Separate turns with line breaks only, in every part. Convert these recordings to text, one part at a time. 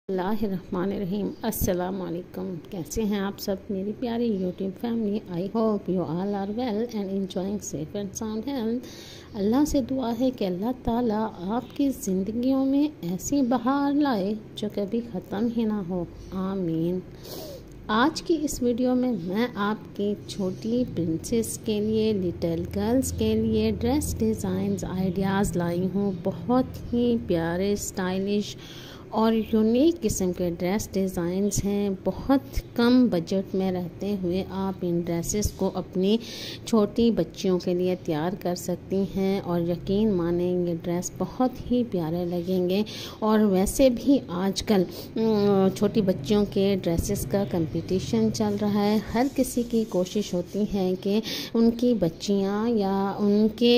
बिस्मिल्लाहिर्रहमानिर्रहीम। अस्सलाम वालेकुम। कैसे हैं आप सब मेरी प्यारी YouTube family. I hope you all are well and enjoying safe and sound health. Allah से दुआ है कि अल्लाह ताला आपकी ज़िंदगियों में ऐसी बहार लाए जो कभी ख़त्म ही ना हो, आमीन। आज की इस वीडियो में मैं आपकी छोटी प्रिंसेस के लिए, लिटिल गर्ल्स के लिए ड्रेस डिज़ाइंस आइडियाज़ लाई हूँ। बहुत ही प्यारे, स्टाइलिश और यूनिक किस्म के ड्रेस डिज़ाइंस हैं। बहुत कम बजट में रहते हुए आप इन ड्रेसेस को अपनी छोटी बच्चियों के लिए तैयार कर सकती हैं और यकीन मानें ये ड्रेस बहुत ही प्यारे लगेंगे। और वैसे भी आजकल छोटी बच्चियों के ड्रेसेस का कंपटीशन चल रहा है। हर किसी की कोशिश होती है कि उनकी बच्चियां या उनके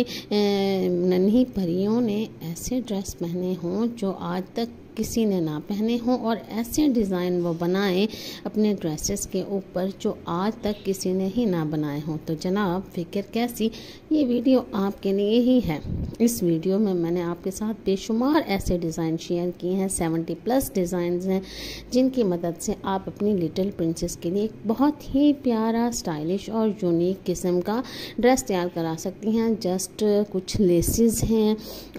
नन्ही परियों ने ऐसे ड्रेस पहने हों जो आज तक किसी ने ना पहने हों, और ऐसे डिज़ाइन वो बनाएं अपने ड्रेसेस के ऊपर जो आज तक किसी ने ही ना बनाए हों। तो जनाब फिक्र कैसी, ये वीडियो आपके लिए ही है। इस वीडियो में मैंने आपके साथ बेशुमार ऐसे डिज़ाइन शेयर किए हैं, 70+ डिज़ाइंस हैं जिनकी मदद से आप अपनी लिटिल प्रिंसेस के लिए एक बहुत ही प्यारा, स्टाइलिश और यूनिक किस्म का ड्रेस तैयार करा सकती हैं। जस्ट कुछ लेसेस हैं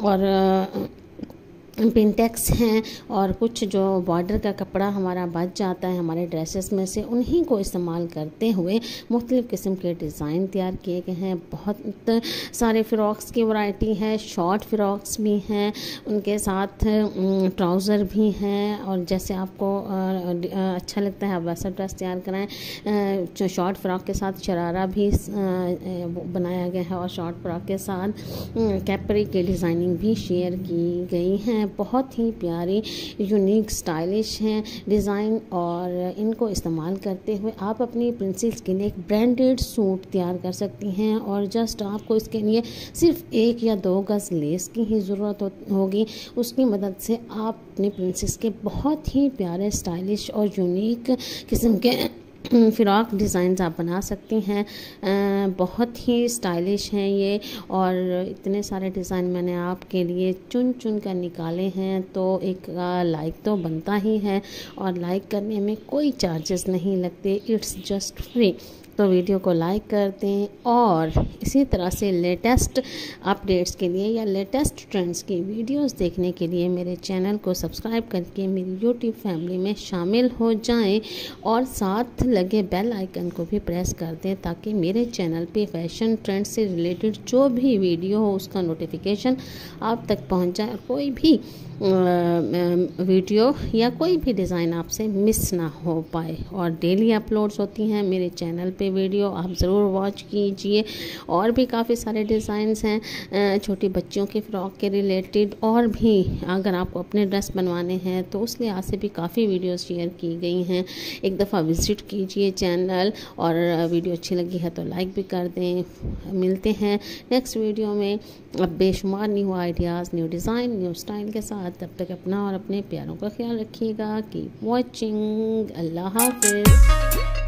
और पिंटेक्स हैं और कुछ जो बॉर्डर का कपड़ा हमारा बच जाता है हमारे ड्रेसेस में से, उन्हीं को इस्तेमाल करते हुए मुख्तलिफ़ किस्म के डिज़ाइन तैयार किए गए हैं। बहुत सारे फ़्रॉक्स की वैरायटी है, शॉर्ट फ़्रॉक्स भी हैं, उनके साथ ट्राउज़र भी हैं। और जैसे आपको अच्छा लगता है आप वैसा ड्रेस तैयार कराएँ। शॉर्ट फ़्रॉक के साथ शरारा भी बनाया गया है और शॉर्ट फ़्रॉक के साथ कैपरी की डिज़ाइनिंग भी शेयर की गई हैं। बहुत ही प्यारी, यूनिक, स्टाइलिश हैं डिज़ाइन, और इनको इस्तेमाल करते हुए आप अपनी प्रिंसेस के लिए एक ब्रांडेड सूट तैयार कर सकती हैं। और जस्ट आपको इसके लिए सिर्फ 1 या 2 गज़ लेस की ही ज़रूरत होगी। उसकी मदद से आप अपनी प्रिंसेस के बहुत ही प्यारे, स्टाइलिश और यूनिक किस्म के फ़्रॉक डिज़ाइंस आप बना सकती हैं। बहुत ही स्टाइलिश हैं ये, और इतने सारे डिज़ाइन मैंने आपके लिए चुन चुन कर निकाले हैं। तो एक लाइक तो बनता ही है, और लाइक करने में कोई चार्जेस नहीं लगते, इट्स जस्ट फ्री। तो वीडियो को लाइक कर दें, और इसी तरह से लेटेस्ट अपडेट्स के लिए या लेटेस्ट ट्रेंड्स की वीडियोस देखने के लिए मेरे चैनल को सब्सक्राइब करके मेरी यूट्यूब फैमिली में शामिल हो जाएं, और साथ लगे बेल आइकन को भी प्रेस कर दें ताकि मेरे चैनल पे फैशन ट्रेंड से रिलेटेड जो भी वीडियो हो उसका नोटिफिकेशन आप तक पहुंच जाए, और कोई भी वीडियो या कोई भी डिज़ाइन आपसे मिस ना हो पाए। और डेली अपलोड्स होती हैं मेरे चैनल पे वीडियो, आप ज़रूर वॉच कीजिए। और भी काफ़ी सारे डिज़ाइंस हैं छोटी बच्चियों के फ़्रॉक के रिलेटेड, और भी अगर आपको अपने ड्रेस बनवाने हैं तो उस लिहाज से भी काफ़ी वीडियोस शेयर की गई हैं। एक दफ़ा विज़िट कीजिए चैनल, और वीडियो अच्छी लगी है तो लाइक भी कर दें। मिलते हैं नेक्स्ट वीडियो में अब बेशुमार new ideas, new design, new style के साथ। तब तक अपना और अपने प्यारों का ख्याल रखिएगा। Keep watching. अल्लाह हाफ़िज़।